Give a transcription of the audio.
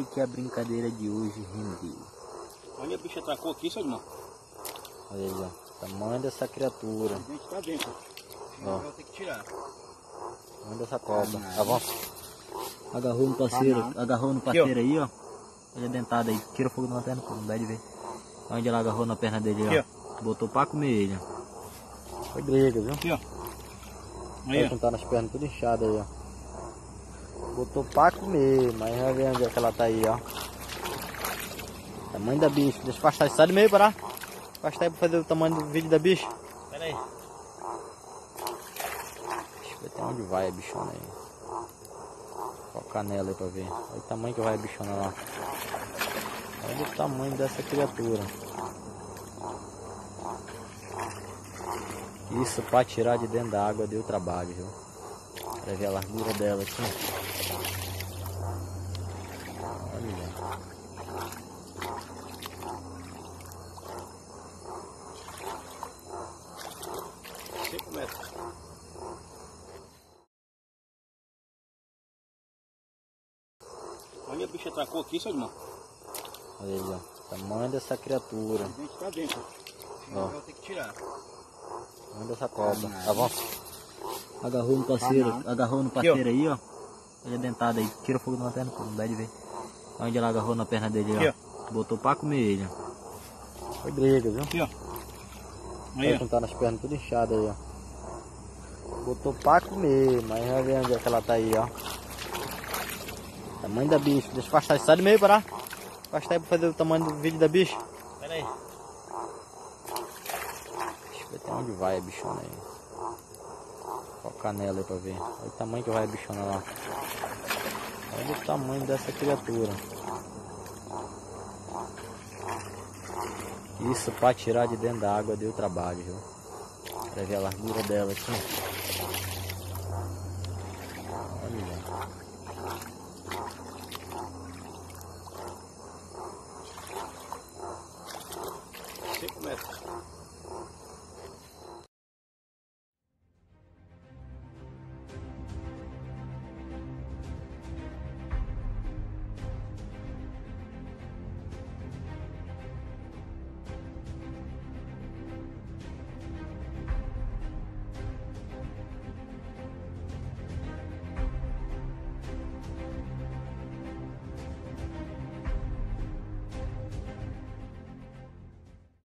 sabe que a brincadeira de hoje rendeu. Olha a bicha atacou aqui, seu irmão. Olha aí, ó. O tamanho dessa criatura. A gente tá dentro. Ó. Vai ter que tirar. Tamanho dessa cobra. Tá bom? Agarrou no parceiro. Agarrou no parceiro aí, ó. Olha a dentada aí. Tira o fogo da lanterna, pô. Não dá de ver. Onde ela agarrou na perna dele, aqui, ó. Botou pra comer ele, ó. Foi briga, viu? Aqui, ó. Aí, ó. Tá nas pernas tudo inchadas aí, ó. Botou pra comer, mas vai ver onde é que ela tá aí, ó. Tamanho da bicha. Deixa eu afastar. Sai do meio, parar. Afastar aí pra fazer o tamanho do vídeo da bicha. Pera aí. Deixa eu ver até onde vai a bichona aí. Focar nela aí pra ver. Olha o tamanho que vai a bichona lá. Olha o tamanho dessa criatura. Isso pra tirar de dentro da água deu trabalho, viu? Pra ver a largura dela aqui. Olha. 5 metros. Olha a bicha atacou aqui, seu irmão. Olha aí, ó. O tamanho dessa criatura. A gente tá dentro. Ó. Vai ter que tirar. Tamanho dessa cobra. Tá bom? Agarrou no parceiro. Agarrou no parceiro aí, ó. Olha a dentada aí. Tira o fogo da lanterna, pô. Não dá de ver. Onde ela agarrou na perna dele, ó. Botou pra comer ele, ó. Foi briga, viu? Aqui, ó. Aí, ó. Tá nas pernas tudo inchadas aí, ó. Botou pra comer, mas vai ver onde é que ela tá aí, ó. Tamanho da bicha. Deixa eu afastar. Sai do meio, parar. Afastar aí pra fazer o tamanho do vídeo da bicha. Pera aí. Deixa eu ver até onde vai a bichona aí. Focar nela aí pra ver. Olha o tamanho que vai a bichona lá. Olha o tamanho dessa criatura. Isso pra tirar de dentro da água deu trabalho, viu? Pra ver a largura dela aqui.